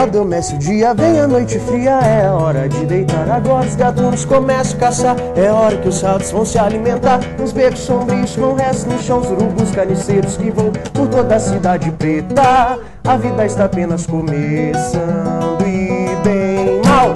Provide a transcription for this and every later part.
Adormece o dia, vem a noite fria, é hora de deitar agora. Os gatunos começam a caçar, é hora que os ratos vão se alimentar. Nos becos sombrios com restos no chão, os urubus carniceiros que voam por toda a cidade preta. A vida está apenas começando e bem mal.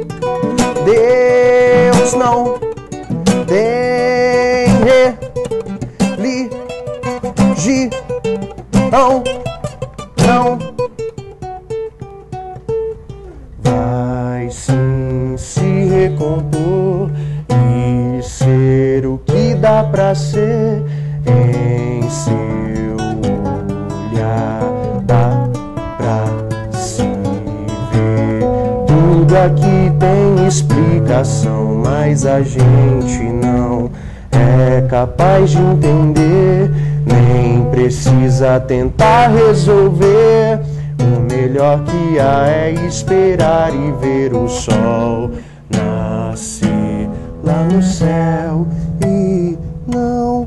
Deus não tem religião, não. Vai sim se recompor e ser o que dá pra ser. Em seu olhar dá pra se ver. Tudo aqui tem explicação, mas a gente não é capaz de entender, nem precisa tentar resolver. O melhor que há é esperar e ver o sol nascer lá no céu e não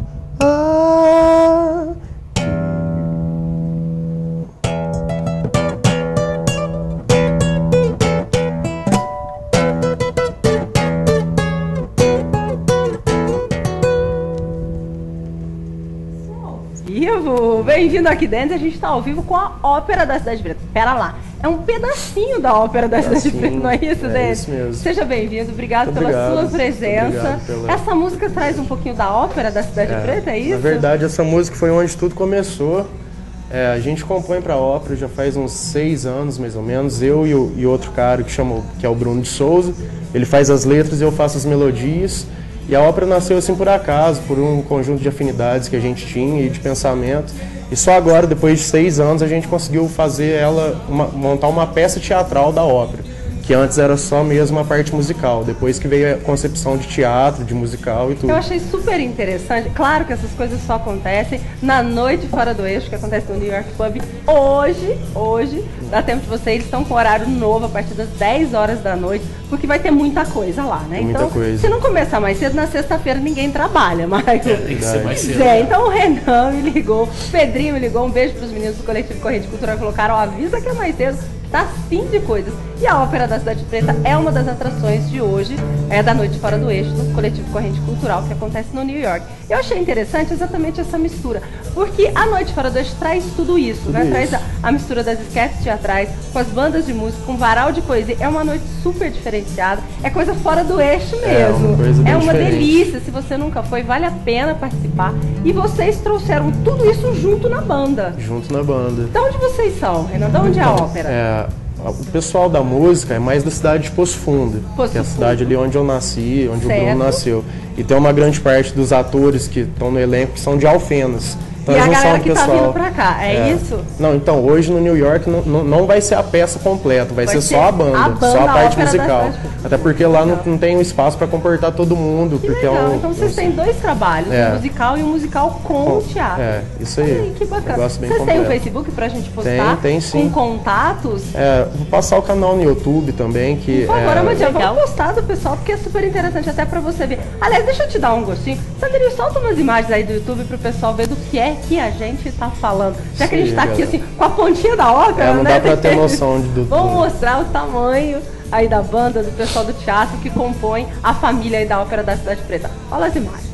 Bem-vindo aqui dentro, a gente está ao vivo com a Ópera da Cidade Preta. Pera lá, é um pedacinho da Ópera da Cidade Preta, não é isso, Dente? É isso mesmo. Seja bem-vindo, obrigado pela sua presença. Essa música traz um pouquinho da Ópera da Cidade Preta, é isso? Na verdade, essa música foi onde tudo começou. A gente compõe para a ópera já faz uns 6 anos, mais ou menos. Eu e outro cara que é o Bruno de Souza. Ele faz as letras e eu faço as melodias. E a ópera nasceu assim por acaso, por um conjunto de afinidades que a gente tinha e de pensamento. E só agora, depois de 6 anos, a gente conseguiu fazer montar uma peça teatral da ópera, que antes era só mesmo a parte musical, depois que veio a concepção de teatro, de musical e tudo. Eu achei super interessante. Claro que essas coisas só acontecem na Noite Fora do Eixo, que acontece no New York Pub hoje, dá tempo de vocês, eles estão com horário novo a partir das 10 horas da noite, porque vai ter muita coisa lá, né? Muita então, coisa. se não começar mais cedo, na sexta-feira ninguém trabalha, mas... tem que ser mais cedo. Então o Renan me ligou, o Pedrinho me ligou, um beijo para os meninos do Coletivo Corrente Cultural, colocaram, ó, avisa que é mais cedo, tá sim de coisas. E a Ópera da Cidade Preta é uma das atrações de hoje, da Noite Fora do Eixo, do Coletivo Corrente Cultural, que acontece no New York. Eu achei interessante exatamente essa mistura, porque a Noite Fora do Eixo traz tudo isso, né? Traz a mistura das esquetes teatrais, com as bandas de música, com varal de poesia. É uma noite super diferenciada, é coisa fora do eixo mesmo. É uma delícia, se você nunca foi, vale a pena participar. E vocês trouxeram tudo isso junto na banda. Junto na banda. De onde vocês são, Renan? De onde é a ópera? O pessoal da música é mais da cidade de Poço Fundo, que é a cidade ali onde eu nasci, onde o Bruno nasceu. E tem uma grande parte dos atores que estão no elenco que são de Alfenas. Então, e a galera que tá vindo pra cá, é isso? Não, então, hoje no New York não vai ser a peça completa, vai ser só a banda, só a parte musical. Até porque lá não tem um espaço para comportar todo mundo. Que porque legal, então vocês têm 2 trabalhos, o musical e o musical com o teatro. Isso aí. Ai, que bacana. Vocês têm um Facebook pra gente postar? Tem sim. Com contatos? Vou passar o canal no YouTube também, que por favor, Amadinha, vamos postar do pessoal, porque é super interessante até pra você ver. Aliás, deixa eu te dar um gostinho. Sandrinho, solta umas imagens aí do YouTube pro pessoal ver do que é que a gente tá falando. Já que a gente tá aqui assim, com a pontinha da ópera, não dá pra ter noção de tudo. Vamos mostrar o tamanho aí da banda, do pessoal do teatro que compõe a família aí da Ópera da Cidade Preta. Olha as imagens.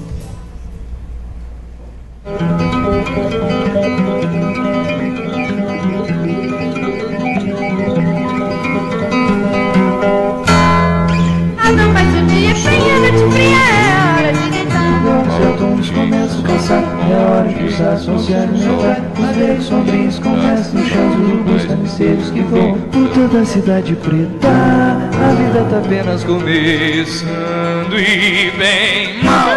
Não vai ser dia sem a noite fria, é hora de deitar. Os atoms começam a caçar, é hora de usar se alimentar. Os becos sombrios começam no chão, os urubus carniceiros que voam por toda a cidade preta. A vida tá apenas Começando e bem mal.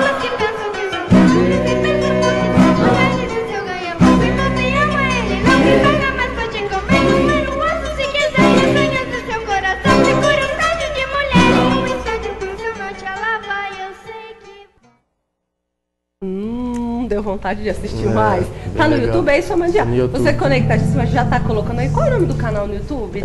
Deu vontade de assistir mais. Tá no YouTube, é isso, Amandia? Você conectadíssima, já tá colocando aí. Qual é o nome do canal no YouTube?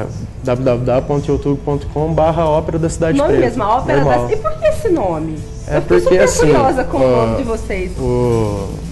www.youtube.com/Ópera da Cidade Preta. O nome mesmo, a Ópera da Cidade. E por que esse nome? Eu fico super curiosa com o nome de vocês.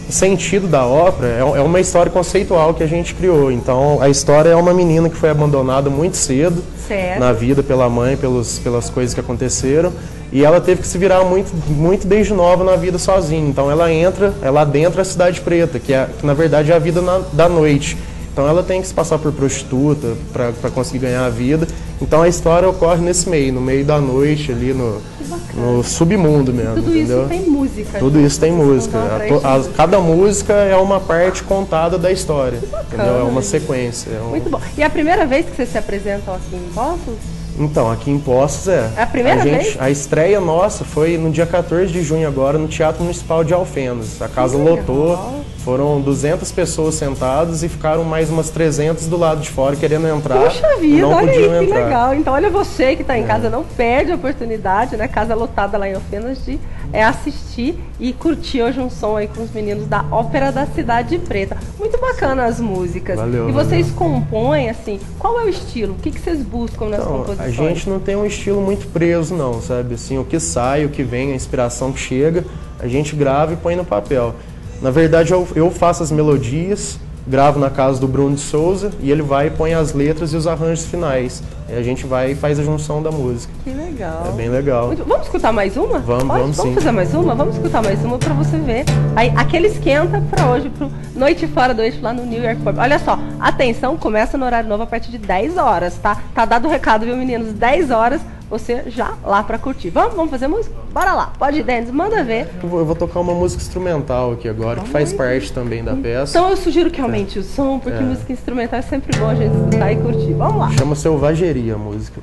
sentido da ópera é uma história conceitual que a gente criou. Então, a história é uma menina que foi abandonada muito cedo na vida pela mãe, pelas coisas que aconteceram. E ela teve que se virar muito desde nova na vida sozinha. Então, ela adentra a Cidade Preta, que na verdade é a vida da noite. Então ela tem que se passar por prostituta para conseguir ganhar a vida. Então a história ocorre nesse meio, no meio da noite, ali no submundo mesmo. Tudo entendeu? Isso tem música. Tudo isso tem música. Cada música é uma parte contada da história. Entendeu? É uma sequência. Muito bom. E é a primeira vez que vocês se apresentam aqui em Poços? Então, aqui em Poços É a primeira vez? A estreia nossa foi no dia 14 de junho agora, no Teatro Municipal de Alfenas. A casa lotou, foram 200 pessoas sentadas e ficaram mais umas 300 do lado de fora querendo entrar. Puxa vida, não olha aí, podiam que entrar. legal. Então olha você que está em casa, não perde a oportunidade, né? Casa lotada lá em Alfenas de assistir e curtir hoje um som aí com os meninos da Ópera da Cidade Preta. Muito bacana as músicas. Valeu, e vocês compõem, assim, qual é o estilo? O que vocês buscam nas composições? A gente não tem um estilo muito preso, não, sabe? Assim, o que sai, o que vem, a inspiração que chega, a gente grava e põe no papel. Na verdade, eu faço as melodias, gravo na casa do Bruno de Souza e ele vai e põe as letras e os arranjos finais. E a gente vai e faz a junção da música. Que legal. É bem legal. Vamos escutar mais uma? Vamos sim. Vamos fazer mais uma? Vamos escutar mais uma pra você ver. Aí, aquele esquenta pra hoje, pro Noite Fora do Eixo lá no New York Pub. Olha só, atenção, começa no horário novo a partir de 10 horas, tá? Tá dado o recado, viu, meninos? 10 horas, você já lá pra curtir. Vamos fazer música? Bora lá. Pode ir, Denis, manda ver. Eu vou tocar uma música instrumental aqui agora, que faz parte também da peça. Então eu sugiro que aumente o som, porque música instrumental é sempre bom a gente escutar e curtir. Vamos lá. Chama Selvageria a música.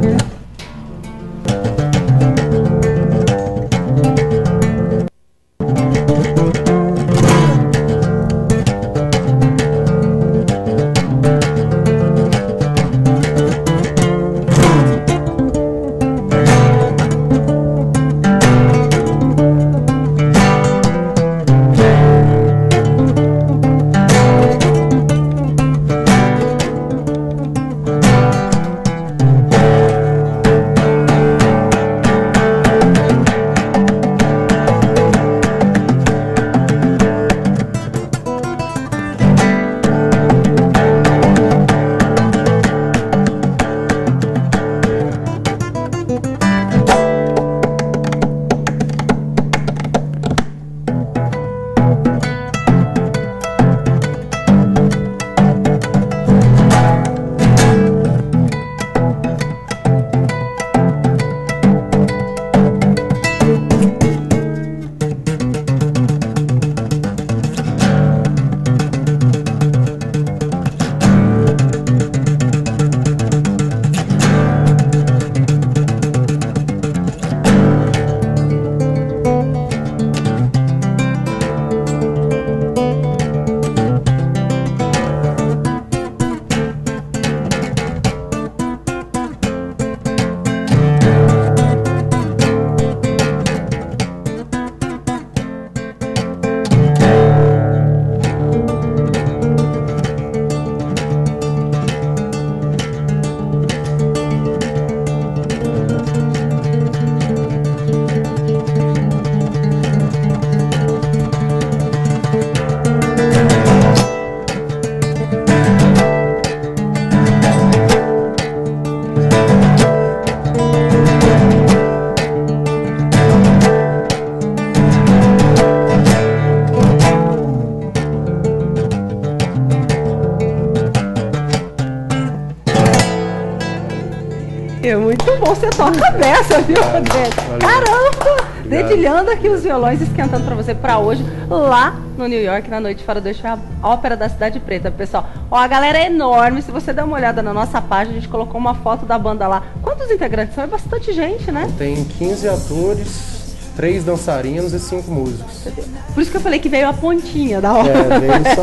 Muito bom, você toca a beça, viu, Denis? Caramba! Dedilhando aqui os violões, esquentando pra você pra hoje, lá no New York, na Noite Fora do Eixo, a Ópera da Cidade Preta, pessoal. Ó, a galera é enorme, se você der uma olhada na nossa página, a gente colocou uma foto da banda lá. Quantos integrantes são? É bastante gente, né? Tem 15 atores, 3 dançarinos e 5 músicos. Por isso que eu falei que veio a pontinha da obra. Veio só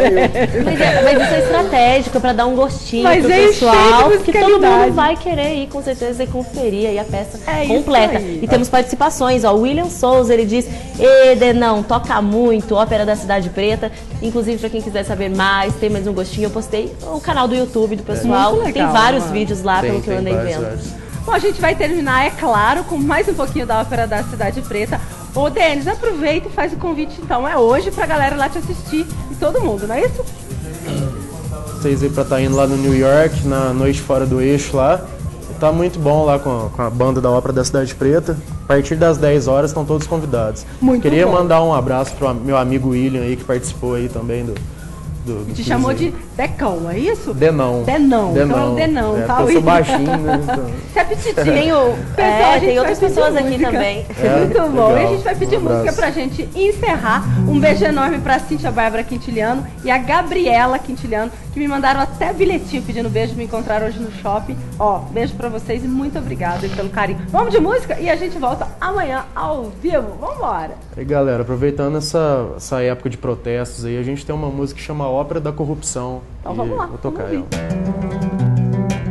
eu. Mas isso é estratégico pra dar um gostinho Mas pro pessoal, porque todo mundo vai querer ir com certeza e conferir aí a peça completa. E temos participações, ó, o William Souza, ele diz: Denão, toca muito, Ópera da Cidade Preta. Inclusive, pra quem quiser saber mais, tem mais um gostinho, eu postei o canal do YouTube do pessoal, legal, tem vários vídeos lá, pelo que eu andei vendo. Bom, a gente vai terminar, é claro, com mais um pouquinho da Ópera da Cidade Preta. Ô, Denis, aproveita e faz o convite, então. É hoje pra galera lá te assistir e todo mundo, não é isso? Vocês aí pra estar indo lá no New York, na Noite Fora do Eixo lá. Tá muito bom lá com a banda da Ópera da Cidade Preta. A partir das 10 horas estão todos convidados. Muito Queria bom. mandar um abraço pro meu amigo William aí, que participou aí também do Te chamou de Decão, é isso? Denão. Denão. Então é o Denão, tá? Eu sou baixinho, né? Então... Você é petitinho. Tem outras pessoas aqui também. Muito bom. legal. E a gente vai pedir Um abraço. música pra gente encerrar. Um beijo enorme pra Cíntia Bárbara Quintiliano e a Gabriela Quintiliano, que me mandaram até bilhetinho pedindo beijo, me encontraram hoje no shopping. Ó, beijo pra vocês e muito obrigada pelo carinho. Vamos de música e a gente volta amanhã ao vivo. Vambora! E galera, aproveitando essa época de protestos aí, a gente tem uma música que chama Ópera da Corrupção. Então e vamos lá, vou tocar vamos ela.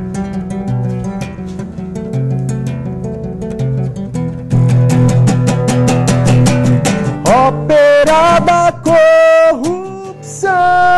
Ópera da Corrupção.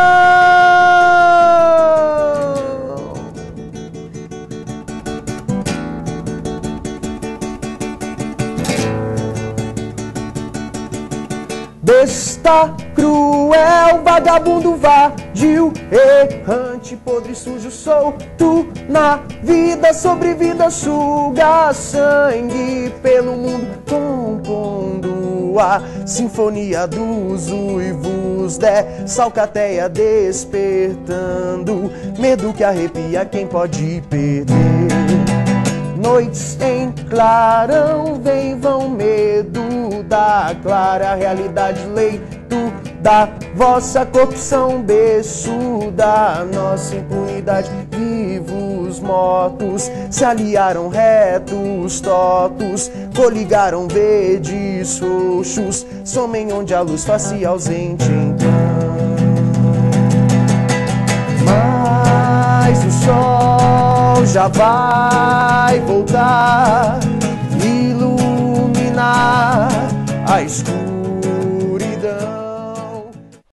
Besta, cruel, vagabundo, vadio, errante, podre, sujo, solto na vida, sobre vida, suga sangue pelo mundo, compondo a sinfonia dos uivos dessa alcateia, despertando medo que arrepia quem pode perder. Noites em clarão, vem vão medo da clara realidade, leito da vossa corrupção, berço da nossa impunidade. Vivos, mortos, se aliaram retos, tortos, coligaram verdes, roxos, somem onde a luz faz-se ausente então. Mas o sol já vai voltar, iluminar a escuridão.